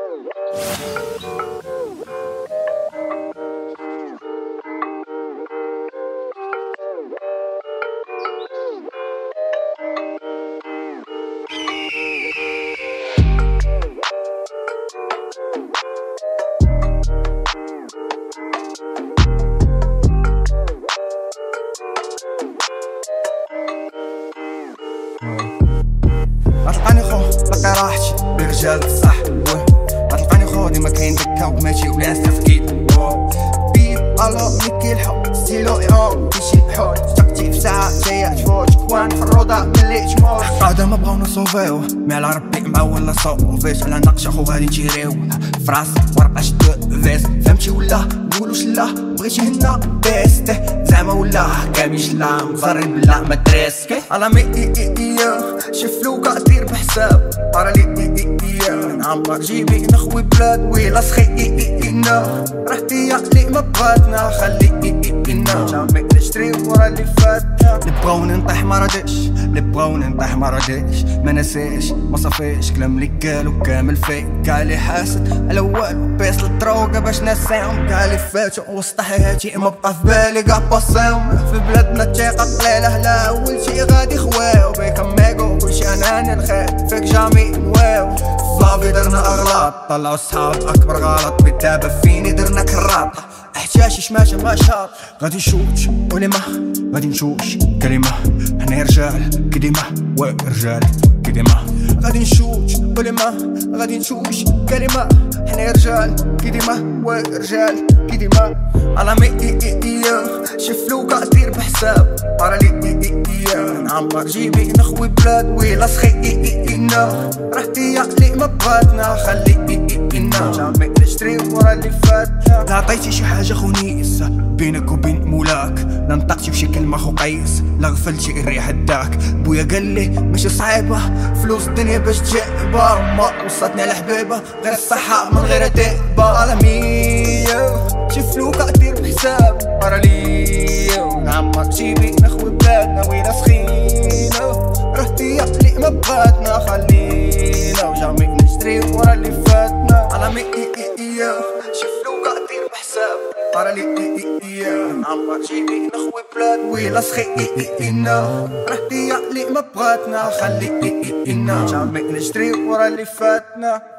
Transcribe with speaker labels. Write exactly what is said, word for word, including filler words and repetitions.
Speaker 1: غتلقاني خو لقي راحتي برجال بصح غتلقاني خو ديما كاين دكا وماشي وناس تفكيد بيب الو ميكي الحب ستيلو ايرون كيشي حول شقتي في ساعة جاية تفوت كوان في الروضة ملي تموت قاعدة ما بغاو نصوفيو مي على ربي معول لا صوفيش على نقشة خو غادي نجريو فراس ورقة شدو فيس فهمتي ولا قولو شلا بغيتي هنا بيستي زعما ولا كامل شلا مزرب بلا مدريس على مي اي اي اي شوف لوكا دير بحساب على لي اي اي اي نعمر جيبي نخوي بلاد ويلا سخي اي اي اي نا راحتي اللي ما بغاتنا خلي اي اي اي نا جامي نشتري ورا اللي فاتنا اللي بغاوني نطيح ما راديش اللي بغاوني نطيح ما راديش ما نسيش ما صافيش كلام اللي قالو كامل فيك كاع اللي حاسد على والو بيس الدروغا باش نساهم كاع اللي فاتو وسط حياتي ما بقى في بالي كاع باساهم في بلادنا الثقة قليلة لا اول شي غادي خواو بيك ميغو كلشي اناني الخير فيك جامي نواو فلافي درنا اغلاط طلعو الصحاب اكبر غلط بالدابة فيني درنا كراطة احتياجي شماشة ما شاط غادي نشوش ولما غادي نشوش كلمة حنا رجال كديما ورجال كديما غادي نشوش ولما غادي نشوش كلمة حنا رجال كديما ورجال كديما على مي اي اي اي شوف لوكا دير بحساب على لي اي اي اي نعمر جيبي نخوي بلاد ويلا سخي اي اي اي نا راحتي اللي ما بغاتنا خلي اي اي اي نا جامي نشتري ورا اللي فاتنا لا عطيتي شي حاجة خونيس بينك وبين مولاك لا نطقتي بشي كلمة خو قيس لا غفلتي الريح داك بويا قالي ماشي صعيبة فلوس الدنيا باش تجيبها ما وصلتني على حبيبة غير الصحة من غير تيبة على مية شوف لوكا دير بحساب ورا ليا نعمر جيبي نخوي بلادنا وين سخينا راحتي اللي ما بغاتنا خلينا وجامي نشتري ورا اللي فاتنا على مي اي اي اي شوف لوكا دير بحساب ورا لي اي اي اي نعمر جيبي نخوي بلاد ويلا سخي اي اي اي نا راحتي اللي ما بغاتنا خلي اي اي اي نا جامي نشتري ورا اللي فاتنا.